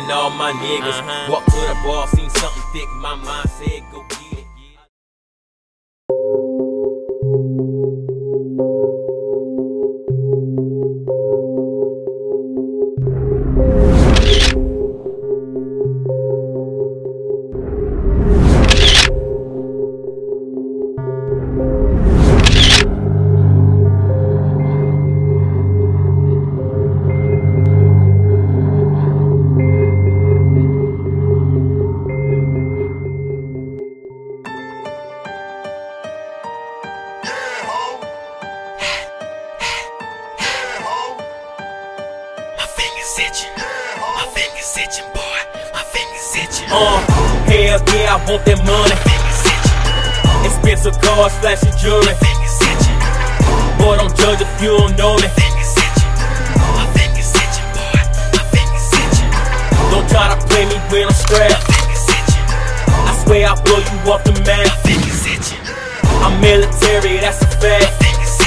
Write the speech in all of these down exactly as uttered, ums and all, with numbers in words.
and all my niggas. Uh-huh. Walk to the bar, seen something thick, my mind said go get it. My fingers itching, boy. My fingers itching. Uh, hell yeah, I want that money. Expensive cars, flashy jewelry. Boy, don't judge if you don't know me. My fingers itching, boy. My fingers itching. Don't try to play me when I'm strapped. I swear I'll blow you off the map. My fingers itching. I'm military, that's a fact.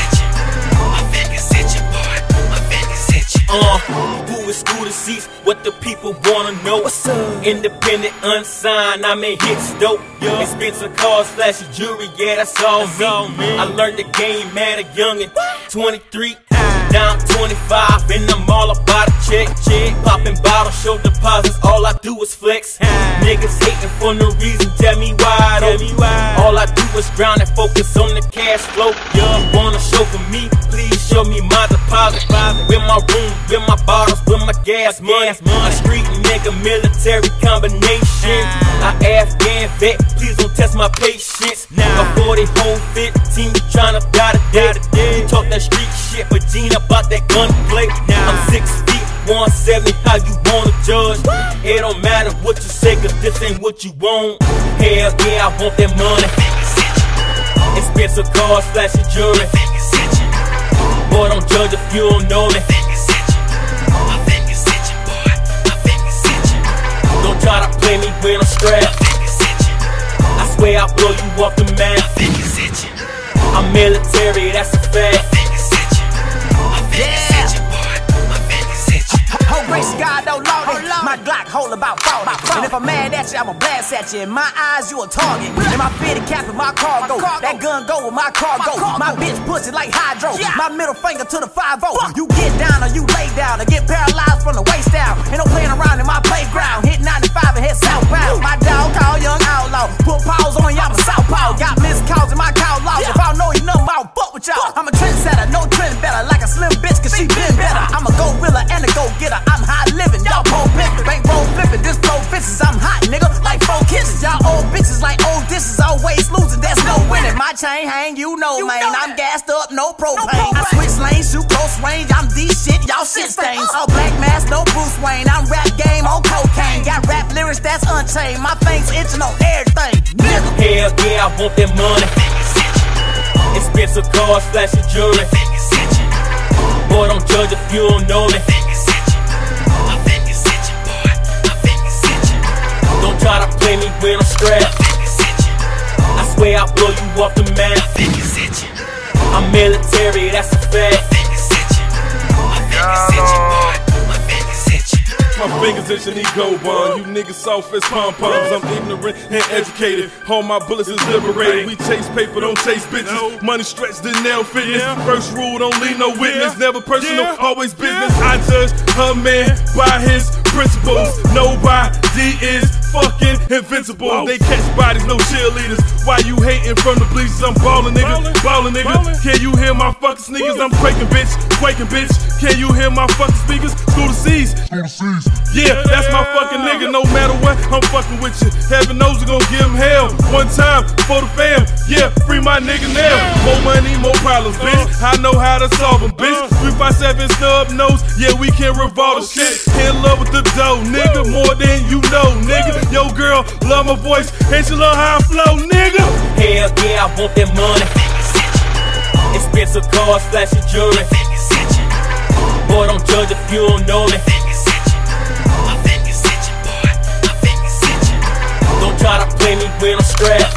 My fingers itching, boy. My fingers itching. Uh, who is scooter seats? What the people wanna know? What's up? Independent, unsigned, I make hits dope. Yeah. Expensive cars, flashy jewelry, yeah, that's all That's me. all me. I learned the game at a youngin'. twenty-three, now I'm twenty-five, and I'm all about a check, check. Popping bottles, show deposits, all I do is flex. Niggas hating for no reason, tell me why, Tell me why. All I do is drown and focus on the cash flow. Yeah, you wanna show for me, please show me my deposit. With my room, with my bottles, with my gas money. A street nigga, military combination. I Afghan vet, please don't test my patience. A forty home fifteen, you tryna die today. You talk that street shit, but Gina about that gunplay. I'm six feet, one seventy, how you wanna judge? It don't matter what you say, cause this ain't what you want. Hell yeah, I want that money. Expensive cars, flashy jewelry. Boy, don't judge if you don't know me. My fingers itching, boy. My fingers itching. Don't try to play me when I'm strapped. I swear I'll blow you off the map. My fingers itching. I'm military, that's a fact. My fingers itching, boy. My fingers itching. Oh, grace of God, don't load it. My Glock hold about forty. And if I'm mad at you, I'ma blast at you. In my eyes, you a target. In my fitted cap and my cargo. That gun go with my cargo. My bitch pussy like hydro. My middle finger to the five oh. You get down or you lay down or get paralyzed from the waist down. Ain't no playing around in my playground. Hit ninety-five and head southbound. My dog called young outlaw. Put paws on y'all, I'm a southpaw. Got missed calls in my cow laws. If I don't know you nothing, I don't fuck with y'all. I'm a trendsetter, no trend better. Like a slim bitch, cause she been better. I'm a gorilla and a go-getter. I'm high living, y'all pole pimpin'. Bank roll flippin', this flow fixes. I'm hot, nigga, like four kisses. Y'all old bitches like old dishes. Always losing, there's no winning. My chain hang, you know, man. I'm gassed up, no propane. I switch lanes, shoot close range. I'm D shit, y'all shit stains. All black mask, no Bruce Wayne. I'm rap game on cocaine. Got rap lyrics that's unchained. My thing's itching on everything, nigga. Hell yeah, I want that money. Expensive cars, flashy jewelry. Boy, don't judge if you don't know me. My fingers itching, boy. My fingers itching. Don't try to play me when I'm strapped. I swear I'll blow you off the map. My fingers itching. I'm military, that's a fact. My fingers itching, boy. My fingers itching. My fingers itching, ego bun. You niggas soft as pom-poms. I'm ignorant and educated. All my bullets is liberated. We chase paper, don't chase bitches. Money stretched in nail fitness. First rule, don't leave no witness. Never personal, always business. I judge her man by his principles. Nobody is fucking invincible. They catch bodies, no cheerleaders. Why you hating from the bleachers? I'm ballin', nigga. Ballin', nigga. Can you hear my fucking sneakers? I'm quaking, bitch. Quaking, bitch. Can you hear my fucking speakers? School to C's. Yeah, that's my fucking nigga. No matter what, I'm fucking with you. Heaven knows we gon' give him hell. One time for the fam. Yeah, free my nigga now. More money, more problems, bitch. I know how to solve them, bitch. three five seven snub nose. Yeah, we can revolve the shit. In love with the dough, nigga. More than you know, nigga. Yo, girl, love my voice. And she love how I flow, nigga. Hell yeah, I want that money. Expensive cars, flashy jewelry. Boy, don't judge if you don't know me. My fingers itching, boy. My fingers itching. Don't try to play me when I'm strapped.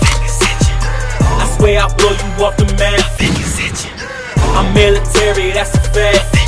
I swear I'll blow you off the map. My fingers itching. I'm military, that's a fact.